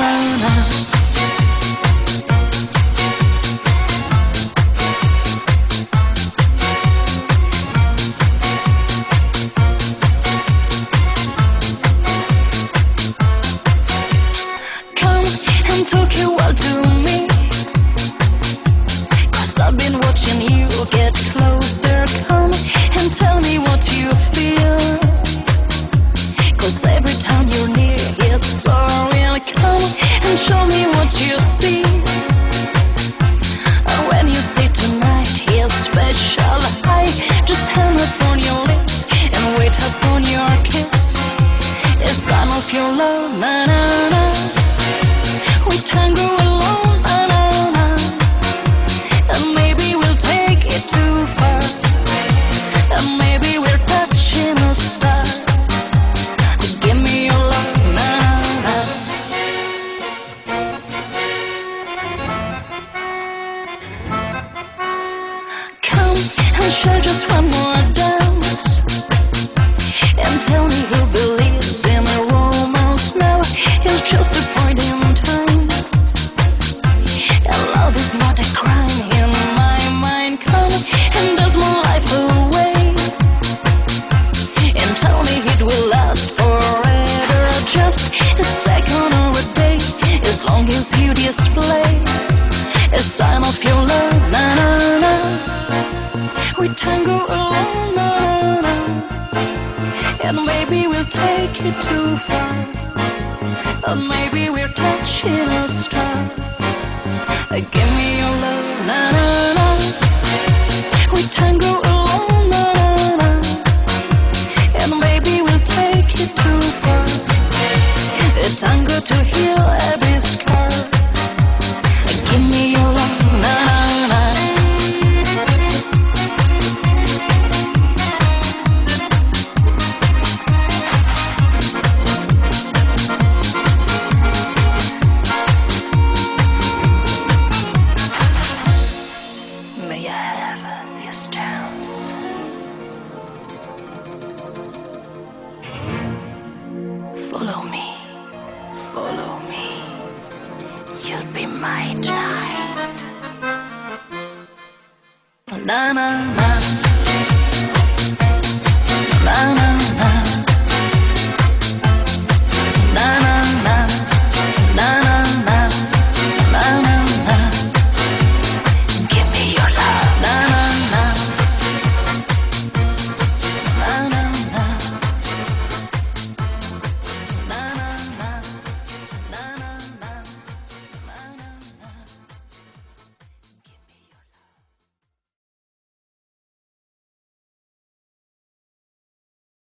Talk you well to me, 'cause I've been watching you get closer. Come and tell me what you feel, 'cause every time you're near it's so real. Come and show me what you see, and when you see tonight it's special. I just hang upon your lips and wait upon your kiss. A sign of your love, na na na. We tango alone, na na na, and maybe we'll take it too far, and maybe we're touching a star. Give me your love, na na na. Come and share just one more dance, and tell me who believes in a romance now. It's just a point in time. Love is not a crime in my mind. Come and dance my life away, and tell me it will last forever. Just a second or a day, as long as you display a sign of your love, na na na. We tango alone, na na, and maybe we'll take it too far, and maybe we're touching a star. Give me your love, na na na. We tango alone, na na na, and maybe we'll take it too far. A tango to heal every scar. Give me your love, na na na. May I have this chance? Follow me, follow me. You'll be my tonight. Na na na.